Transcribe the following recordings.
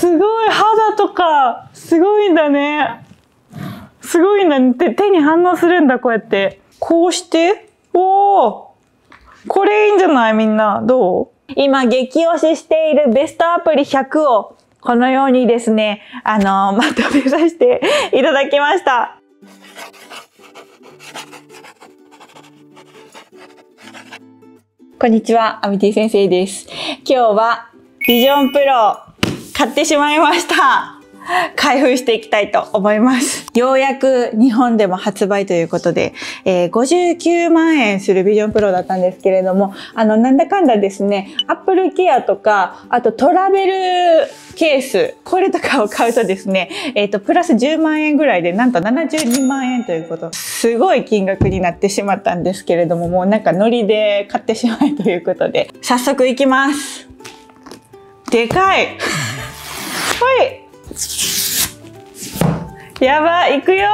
すごい、肌とか、すごいんだね。すごいんだね。手に反応するんだ、こうやって。こうして、おー、これいいんじゃないみんな。どう？今、激推ししているベストアプリ100を、このようにですね、まとめさせていただきました。こんにちは、アミティ先生です。今日はビジョンプロ買ってしまいました。開封していきたいと思います。ようやく日本でも発売ということで、59万円するビジョンプロだったんですけれども、なんだかんだですね、Apple Care とか、あとトラベルケース、これとかを買うとですね、プラス10万円ぐらいで、なんと72万円ということ、すごい金額になってしまったんですけれども、もうなんかノリで買ってしまえということで、早速いきます。でかい。はい。やばい、いくよ。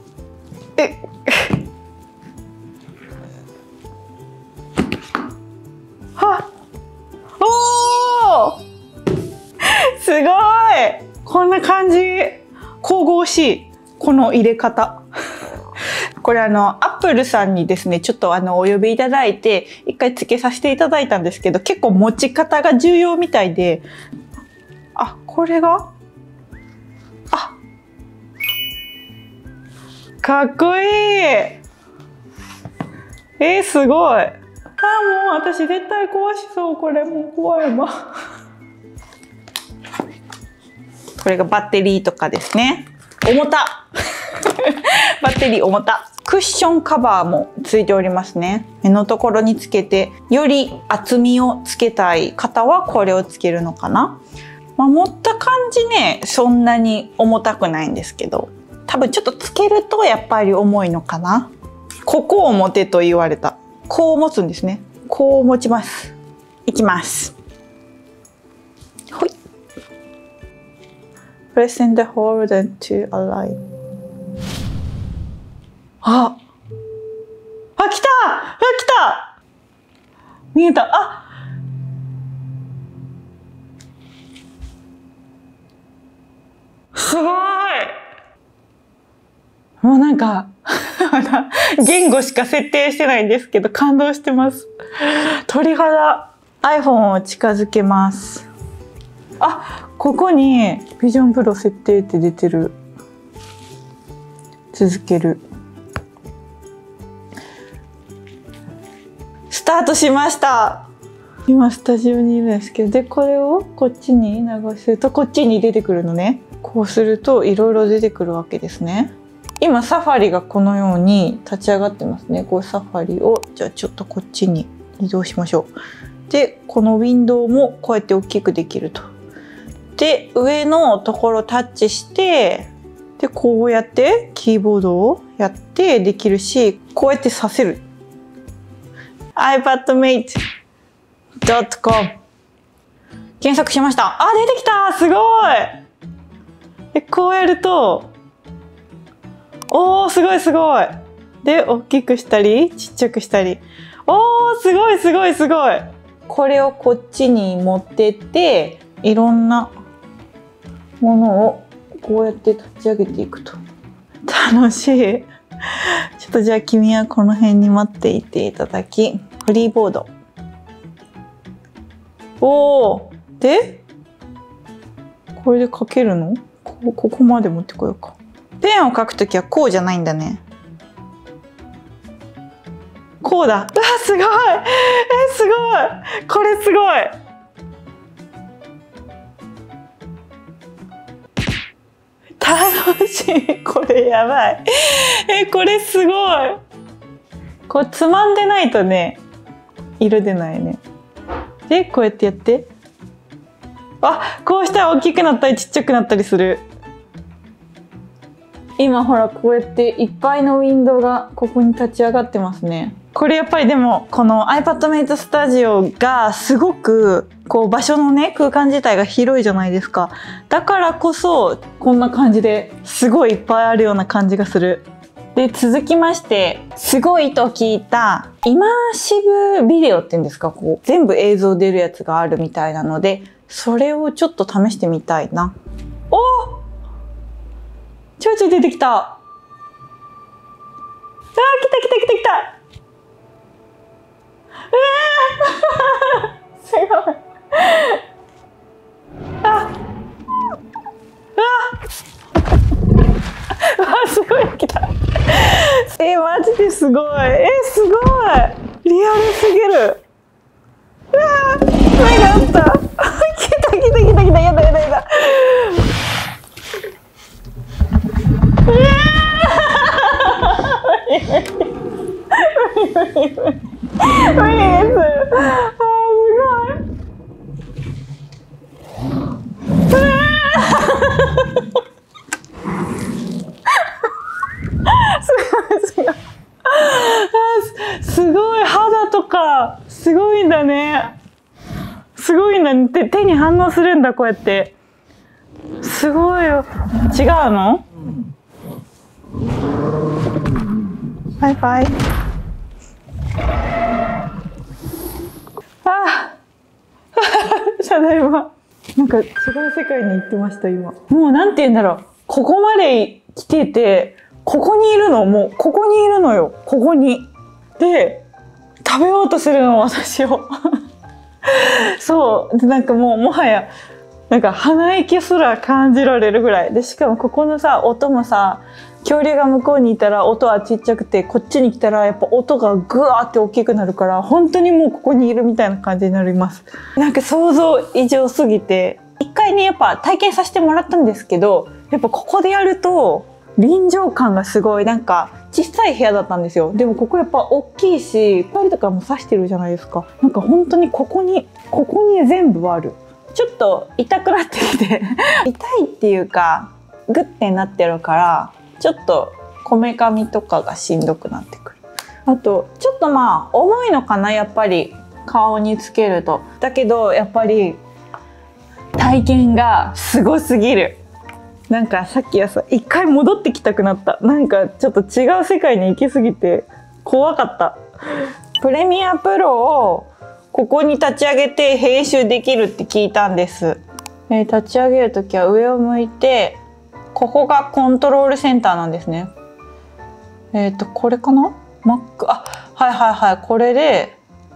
はっ、おー、すごい。こんな感じ。神々しい。この入れ方。これアップルさんにですね、ちょっとお呼びいただいて、一回付けさせていただいたんですけど、結構持ち方が重要みたいで、あ、これがかっこいい。すごい。もう私絶対壊しそう。これもう怖いわ。これがバッテリーとかですね。重た。バッテリー重た。クッションカバーもついておりますね。目のところにつけて、より厚みをつけたい方はこれをつけるのかな。持った感じね、そんなに重たくないんですけど、多分ちょっとつけるとやっぱり重いのかな。ここを持てと言われた。こう持つんですね。こう持ちます。いきます。ほい。Press and hold to align。来た！来た！見えた。すごい！もうなんか言語しか設定してないんですけど感動してます。鳥肌。iPhone を近づけます。ここにビジョンプロ設定って出てる。続ける。スタートしました。今スタジオにいるんですけど、でこれをこっちに流すとこっちに出てくるのね。こうするといろいろ出てくるわけですね。今サファリがこのように立ち上がってますね。こうサファリをじゃあちょっとこっちに移動しましょう。でこのウィンドウもこうやって大きくできると。で上のところタッチしてでこうやってキーボードをやってできるし、こうやってさせる。iPadMate.com 検索しました。出てきた。すごい。でこうやるとすごいすごい。で大きくしたりちっちゃくしたり。すごいすごいすごい。これをこっちに持ってっていろんなものをこうやって立ち上げていくと楽しい。ちょっとじゃあ君はこの辺に待っていていただき、フリーボード。でこれで書けるの？ここまで持ってこようか。ペンを書くときはこうじゃないんだね。こうだ。すごい。すごい。これすごい。楽しい。これやばい。これすごい。こうつまんでないとね、色出ないね。でこうやってやって。こうしたら大きくなったりちっちゃくなったりする。今ほらこうやっていっぱいのウィンドウがここに立ち上がってますね。これやっぱりでもこの iPadMate Studio がすごくこう場所のね空間自体が広いじゃないですか。だからこそこんな感じですごいいっぱいあるような感じがする。で続きましてすごいと聞いたイマーシブビデオっていうんですか、こう全部映像出るやつがあるみたいなのでそれをちょっと試してみたいな。おー、ちょいちょい出てきた。あー、来た来た来た来た。すごい。あ、すごい来た。マジですごい。すごい。リアルすぎる。目があった。来た来た来た来た。やだやだやだ。無理です。すごい。肌とかすごいんだね。すごいんだね。手に反応するんだ、こうやって。すごいよ。違うの？バイバイ。ただいま。なんか違う世界に行ってました、今。もうなんて言うんだろう。ここまで来てて、ここにいるの、もうここにいるのよ。ここに。で、食べようとするの、私を。そう。で、なんかもう、もはや、なんか鼻息すら感じられるぐらい。で、しかもここのさ、音もさ、恐竜が向こうにいたら音はちっちゃくて、こっちに来たらやっぱ音がグワーって大きくなるから、本当にもうここにいるみたいな感じになります。なんか想像以上すぎて、一回ね、やっぱ体験させてもらったんですけど、やっぱここでやると臨場感がすごい、なんか小さい部屋だったんですよ。でもここやっぱ大きいし、光とかも差してるじゃないですか。なんか本当にここに全部ある。ちょっと痛くなってきて痛いっていうかグッてなってるから、ちょっとこめかみとかがしんどくなってくる。あとちょっとまあ重いのかな、やっぱり顔につけると。だけどやっぱり体験がすごすぎる。なんかさっきはさ、一回戻ってきたくなった。なんかちょっと違う世界に行きすぎて怖かった。プレミアプロをここに立ち上げて編集できるって聞いたんです。立ち上げるときは上を向いて、ここがコントロールセンターなんですね。これかな？ Mac。はいはいはい。これで、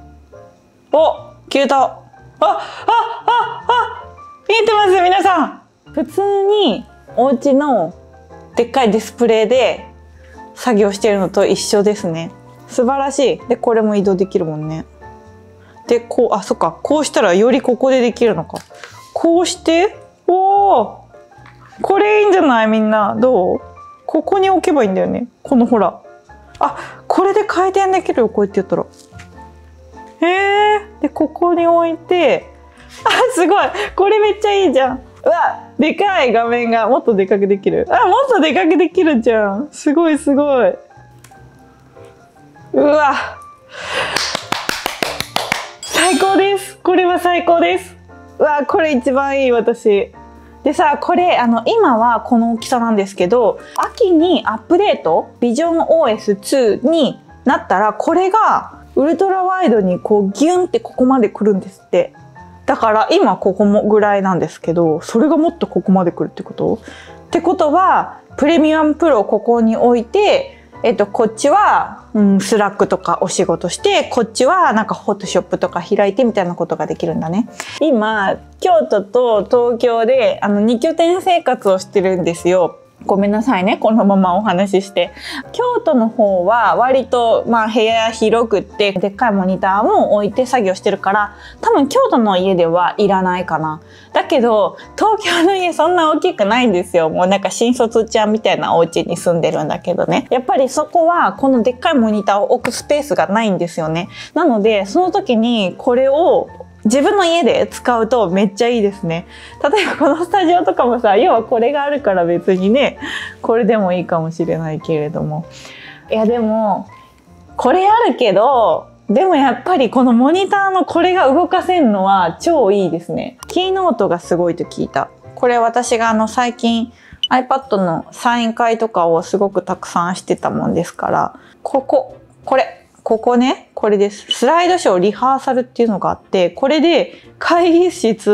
消えた。見えてます皆さん。普通にお家のでっかいディスプレイで作業してるのと一緒ですね。素晴らしい。で、これも移動できるもんね。で、そっか。こうしたらよりここでできるのか。こうして、これいいんじゃない？みんな。どう？ここに置けばいいんだよね。このほら。これで回転できるよ。こうやってやったら。で、ここに置いて、すごい。これめっちゃいいじゃん。うわ、でかい画面がもっとでかくできる。もっとでかくできるじゃん。すごいすごい。うわ。最高です。これは最高です。うわ、これ一番いい、私。でさ、これ今はこの大きさなんですけど、秋にアップデート VisionOS2 になったら、これがウルトラワイドにこうギュンってここまで来るんですって。だから今ここもぐらいなんですけど、それがもっとここまで来るってこと？ってことはプレミアムプロをここに置いて、こっちは、スラックとかお仕事して、こっちはなんかフォトショップとか開いてみたいなことができるんだね。今京都と東京で2拠点生活をしてるんですよ。ごめんなさいね、このままお話しして。京都の方は割と部屋広くってでっかいモニターも置いて作業してるから、多分京都の家ではいらないかな。だけど東京の家そんな大きくないんですよ。もうなんか新卒ちゃんみたいなお家に住んでるんだけどね。やっぱりそこはこのでっかいモニターを置くスペースがないんですよね。なのでその時にこれを自分の家で使うとめっちゃいいですね。例えばこのスタジオとかもさ、要はこれがあるから別にね、これでもいいかもしれないけれども。いやでも、これあるけど、でもやっぱりこのモニターのこれが動かせるのは超いいですね。キーノートがすごいと聞いた。これ私が最近 iPad のサイン会とかをすごくたくさんしてたもんですから、ここね、これです。スライドショーリハーサルっていうのがあって、これで会議室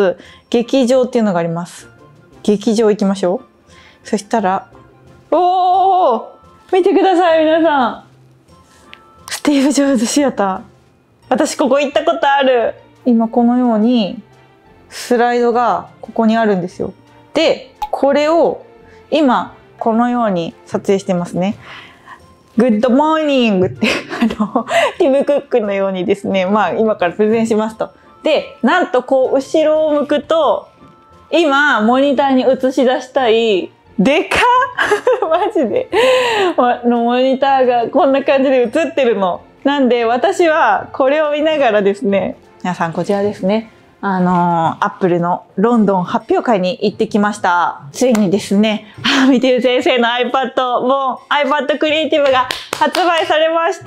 劇場っていうのがあります。劇場行きましょう。そしたら、おー、見てください皆さん。スティーブ・ジョブズシアター。私ここ行ったことある。今このようにスライドがここにあるんですよ。で、これを今このように撮影してますね。グッドモーニングってティム・クックのようにですね、まあ今からプレゼンしますと。で、なんとこう後ろを向くと、今モニターに映し出したいでかっマジでモニターがこんな感じで映ってるの。なんで私はこれを見ながらですね、皆さんこちらですね。アップルのロンドン発表会に行ってきました。ついにですね、見てる先生の iPad も iPad クリエイティブが発売されました。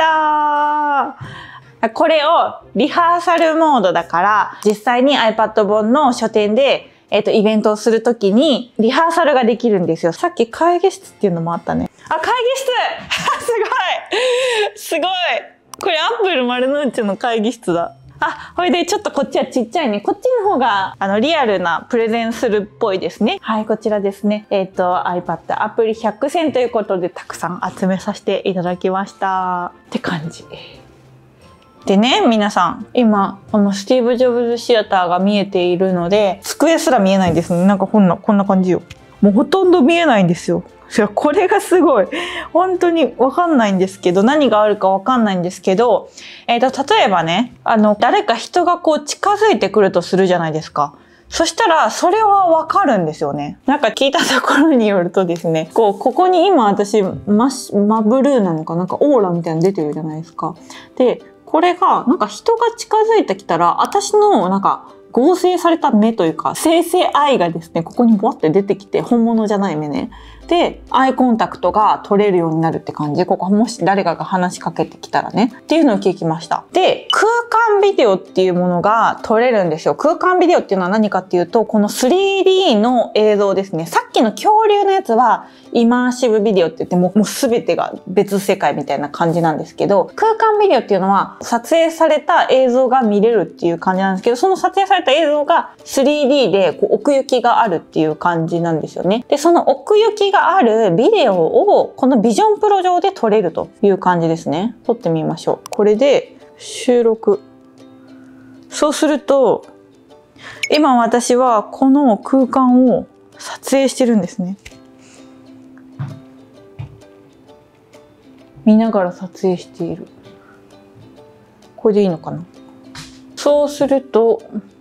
これをリハーサルモードだから、実際に iPad 本の書店で、イベントをするときにリハーサルができるんですよ。さっき会議室っていうのもあったね。あ、会議室すごいこれ Apple 丸の内の会議室だ。あ、ほいでちょっとこっちはちっちゃいね。こっちの方がリアルなプレゼンするっぽいですね。はい、こちらですね。iPad アプリ100選ということでたくさん集めさせていただきましたって感じ。でね、皆さん、今、このスティーブ・ジョブズシアターが見えているので、机すら見えないんですね。なんかこんな感じよ。もうほとんど見えないんですよ。これがすごい。本当にわかんないんですけど、何があるかわかんないんですけど、例えばね、誰か人がこう近づいてくるとするじゃないですか。そしたら、それはわかるんですよね。なんか聞いたところによるとですね、ここに今私、マブルーなのかなんかオーラみたいなの出てるじゃないですか。で、これが、なんか人が近づいてきたら、私のなんか合成された目というか、生成愛がですね、ここにボワって出てきて、本物じゃない目ね。で、アイコンタクトが取れるようになるって感じ。ここもし誰かが話しかけてきたらね。っていうのを聞きました。で、空間ビデオっていうものが撮れるんですよ。空間ビデオっていうのは何かっていうと、この 3D の映像ですね。さっきの恐竜のやつは、イマーシブビデオって言ってもう全てが別世界みたいな感じなんですけど、空間ビデオっていうのは撮影された映像が見れるっていう感じなんですけど、その撮影された映像が 3D でこう奥行きがあるっていう感じなんですよね。で、その奥行きがあるビデオをこのビジョンプロ上で撮れるという感じですね。撮ってみましょう。これで収録。そうすると、今私はこの空間を撮影してるんですね。見ながら撮影している。これでいいのかな。そうすると、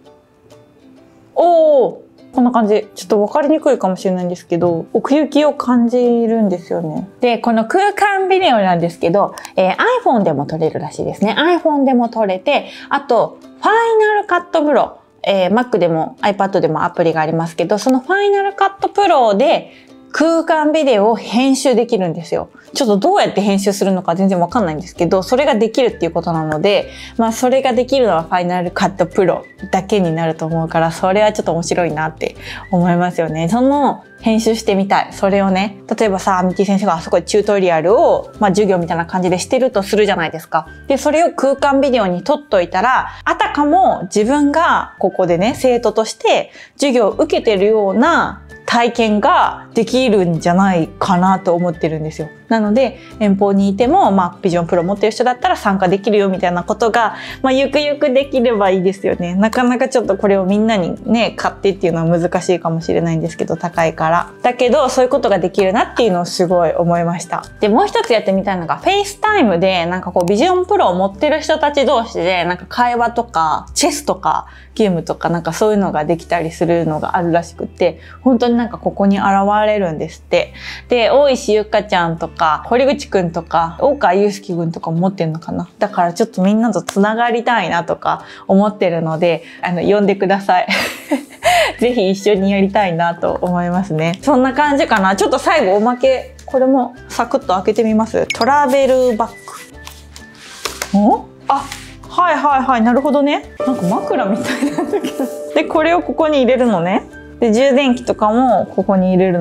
こんな感じ。ちょっと分かりにくいかもしれないんですけど、奥行きを感じるんですよね。で、この空間ビデオなんですけど、iPhone でも撮れるらしいですね。iPhone でも撮れて、あと、Final Cut Pro。Mac でも iPad でもアプリがありますけど、その Final Cut Pro で空間ビデオを編集できるんですよ。ちょっとどうやって編集するのか全然わかんないんですけど、それができるっていうことなので、まあそれができるのは Final Cut Pro だけになると思うから、それはちょっと面白いなって思いますよね。その編集してみたい。それをね、例えばさ、ミキ先生があそこでチュートリアルを、授業みたいな感じでしてるとするじゃないですか。で、それを空間ビデオに撮っといたら、あたかも自分がここでね、生徒として授業を受けてるような体験ができるんじゃないかなと思ってるんですよ。なので遠方にいても、ビジョンプロ持ってる人だったら参加できるよみたいなことが、ゆくゆくできればいいですよね。なかなかちょっとこれをみんなにね買ってっていうのは難しいかもしれないんですけど、高いから。だけどそういうことができるなっていうのをすごい思いました。で、もう一つやってみたいのがフェイスタイムでなんかこうビジョンプロを持ってる人たち同士でなんか会話とかチェスとかゲームとかなんかそういうのができたりするのがあるらしくって、本当になんかここに現れるんですって。で、大石ゆかちゃんとか堀口くんとか大川祐介くんとかも持ってるのかな。だからちょっとみんなとつながりたいなとか思ってるので、呼んでください。ぜひ一緒にやりたいなと思いますね。そんな感じかな。ちょっと最後おまけ、これもサクッと開けてみます。トラベルバッグ。はいはいはい、なるほどね。なんか枕みたいなんだけど。で、これをここに入れるのね。で、充電器とかもここに入れるのね。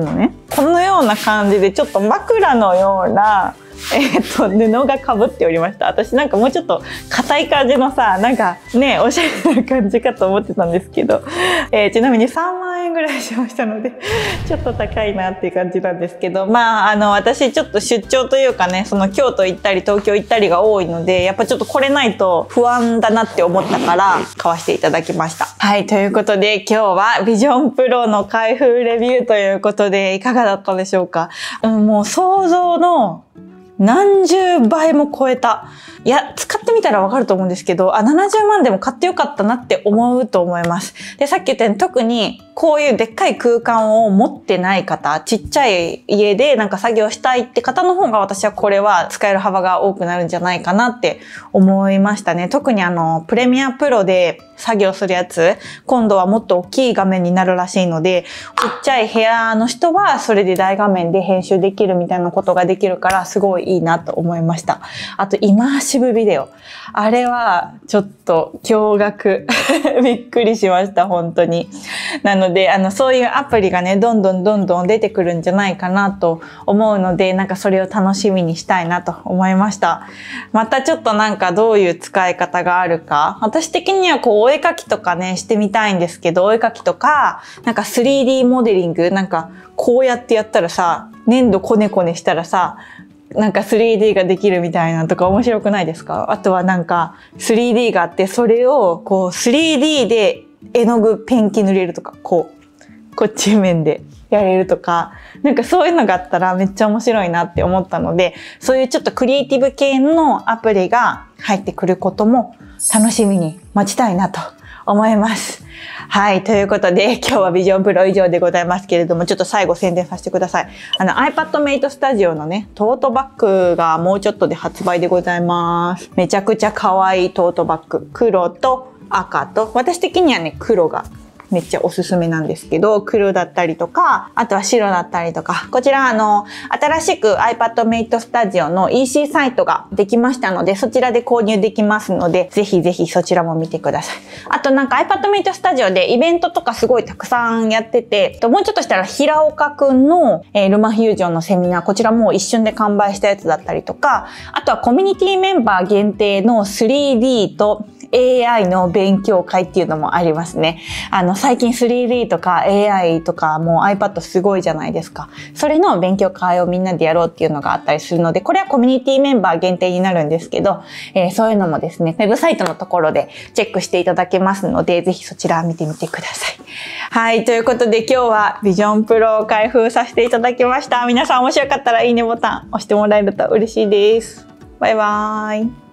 このような感じでちょっと枕のような布がかぶっておりました。私なんかもうちょっと硬い感じのさ、なんかね、おしゃれな感じかと思ってたんですけど、ちなみに3万円ぐらいしましたので、ちょっと高いなっていう感じなんですけど、まあ、私ちょっと出張というかね、その京都行ったり東京行ったりが多いので、やっぱちょっとこれないと不安だなって思ったから、買わせていただきました。はい、ということで今日はビジョンプロの開封レビューということで、いかがだったでしょうか。もう想像の何十倍も超えた。いや、使ってみたらわかると思うんですけど、70万でも買ってよかったなって思うと思います。で、さっき言ったように特にこういうでっかい空間を持ってない方、ちっちゃい家でなんか作業したいって方の方が私はこれは使える幅が多くなるんじゃないかなって思いましたね。特にプレミアプロで作業するやつ、今度はもっと大きい画面になるらしいので、ちっちゃい部屋の人はそれで大画面で編集できるみたいなことができるからすごいいいなと思いました。あとイマーシブビデオ。あれはちょっと驚愕。びっくりしました、本当に。なので、そういうアプリがね、どんどん出てくるんじゃないかなと思うので、なんかそれを楽しみにしたいなと思いました。またちょっとなんかどういう使い方があるか。私的にはこうお絵描きとかね、してみたいんですけど、お絵描きとか、なんか 3D モデリング、なんかこうやってやったらさ、粘土こねこねしたらさ、なんか 3D ができるみたいなとか面白くないですか？あとはなんか 3D があって、それをこう 3D で絵の具ペンキ塗れるとか、こっち面でやれるとか、なんかそういうのがあったらめっちゃ面白いなって思ったので、そういうちょっとクリエイティブ系のアプリが入ってくることも楽しみに待ちたいなと思います。はい。ということで、今日はビジョンプロ以上でございますけれども、ちょっと最後宣伝させてください。iPadMate Studio のね、トートバッグがもうちょっとで発売でございます。めちゃくちゃ可愛いトートバッグ。黒と赤と、私的にはね、黒がめっちゃおすすめなんですけど、黒だったりとか、あとは白だったりとか、こちら新しく iPadMate Studio の EC サイトができましたので、そちらで購入できますので、ぜひぜひそちらも見てください。あとなんか iPadMate Studio でイベントとかすごいたくさんやってて、もうちょっとしたら平岡くんの、ルマフュージョンのセミナー、こちらもう一瞬で完売したやつだったりとか、あとはコミュニティメンバー限定の 3D とAI の勉強会っていうのもありますね。最近 3D とか AI とかもう iPad すごいじゃないですか。それの勉強会をみんなでやろうっていうのがあったりするので、これはコミュニティメンバー限定になるんですけど、そういうのもですね、ウェブサイトのところでチェックしていただけますので、ぜひそちら見てみてください。はい、ということで今日はビジョンプロを開封させていただきました。皆さん面白かったらいいねボタン押してもらえると嬉しいです。バイバーイ。